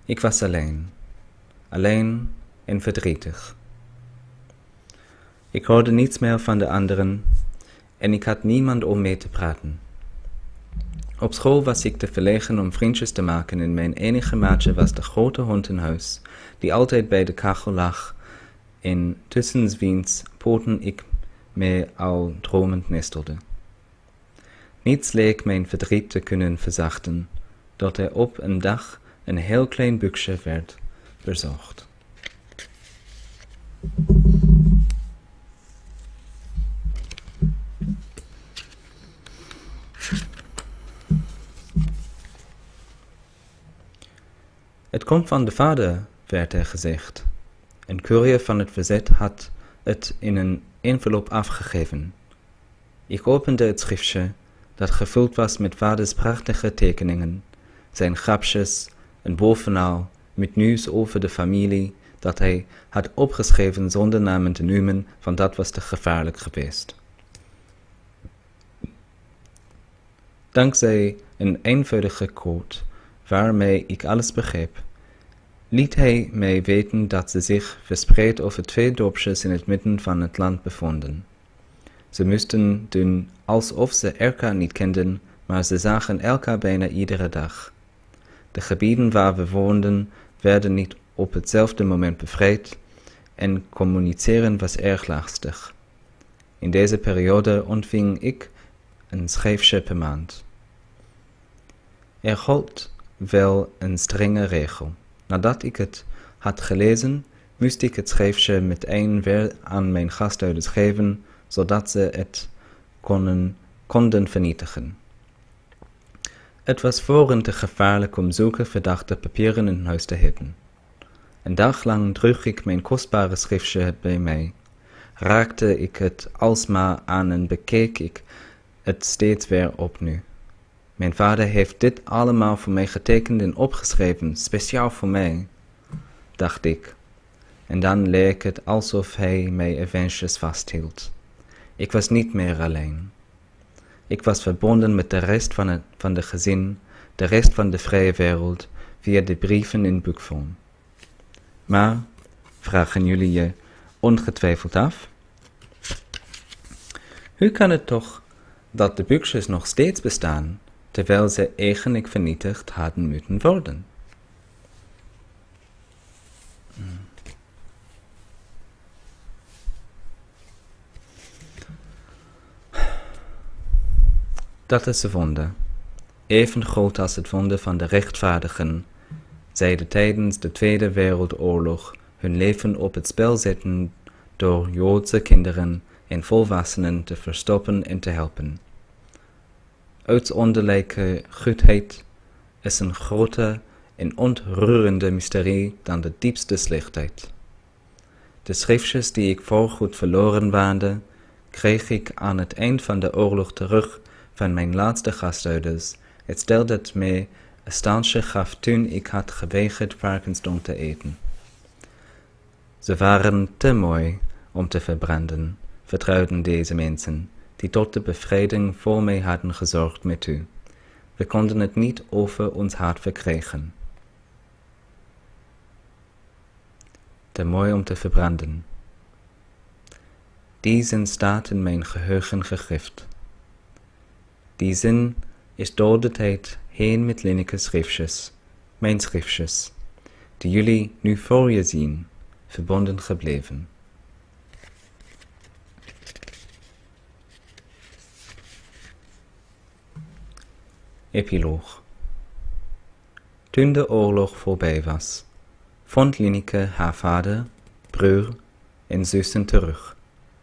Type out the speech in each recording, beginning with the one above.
Ik was alleen en verdrietig. Ik hoorde niets meer van de anderen en ik had niemand om mee te praten. Op school was ik te verlegen om vriendjes te maken en mijn enige maatje was de grote hond in huis, die altijd bij de kachel lag en tussen wiens poten ik me al dromend nestelde. Niets leek mijn verdriet te kunnen verzachten, dat er op een dag een heel klein buksje werd bezocht. Het komt van de vader, werd er gezegd. Een courier van het verzet had het in een envelop afgegeven. Ik opende het schriftje, dat gevuld was met vaders prachtige tekeningen, zijn grapjes en bovenal met nieuws over de familie dat hij had opgeschreven zonder namen te noemen, want dat was te gevaarlijk geweest. Dankzij een eenvoudige code, waarmee ik alles begreep, liet hij mij weten dat ze zich verspreid over 2 dorpjes in het midden van het land bevonden. Ze moesten doen alsof ze elkaar niet kenden, maar ze zagen elkaar bijna iedere dag. De gebieden waar we woonden werden niet op hetzelfde moment bevrijd en communiceren was erg lastig. In deze periode ontving ik een schriftje per maand. Er gold wel een strenge regel. Nadat ik het had gelezen, moest ik het schriftje meteen weer aan mijn gastouders geven, zodat ze het konden vernietigen. Het was voor hen te gevaarlijk om zulke verdachte papieren in huis te hebben. Een dag lang droeg ik mijn kostbare schriftje bij mij. Raakte ik het alsmaar aan en bekeek ik het steeds weer opnieuw. Mijn vader heeft dit allemaal voor mij getekend en opgeschreven, speciaal voor mij, dacht ik. En dan leek het alsof hij mij eventjes vasthield. Ik was niet meer alleen. Ik was verbonden met de rest van de gezin, de rest van de vrije wereld, via de brieven in boekvorm. Maar, vragen jullie je ongetwijfeld af, hoe kan het toch dat de boekjes nog steeds bestaan, terwijl ze eigenlijk vernietigd hadden moeten worden? Dat is de wonde, even groot als het wonder van de rechtvaardigen, zij tijdens de Tweede Wereldoorlog hun leven op het spel zetten door Joodse kinderen en volwassenen te verstoppen en te helpen. Uitzonderlijke goedheid is een groter en ontroerende mysterie dan de diepste slechtheid. De schriftjes die ik voorgoed verloren waande, kreeg ik aan het eind van de oorlog terug van mijn laatste gastouders, het stel dat mij een standje gaf toen ik had geweigerd varkensdong te eten. Ze waren te mooi om te verbranden, vertrouwden deze mensen, die tot de bevrijding voor mij hadden gezorgd met u. We konden het niet over ons hart verkrijgen. Te mooi om te verbranden. Die zin staat in mijn geheugen gegrift. Die zin is door de tijd heen met Linneke's schriftjes, mijn schriftjes, die jullie nu voor je zien, verbonden gebleven. Epiloog. Toen de oorlog voorbij was, vond Linneke haar vader, broer en zussen terug.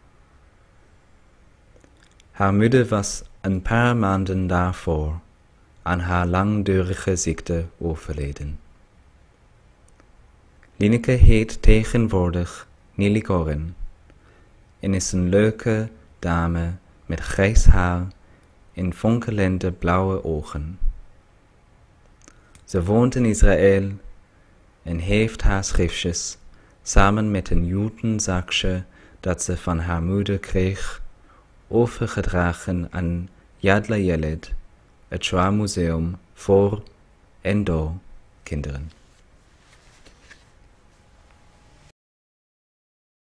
Haar moeder was een paar maanden daarvoor aan haar langdurige ziekte overleden. Linneke heet tegenwoordig Nelly Goren en is een leuke dame met grijs haar en fonkelende blauwe ogen. Ze woont in Israël en heeft haar schriftjes samen met een jutenzakje dat ze van haar moeder kreeg overgedragen aan Yad LaYeled, het Shoah Museum voor en door kinderen.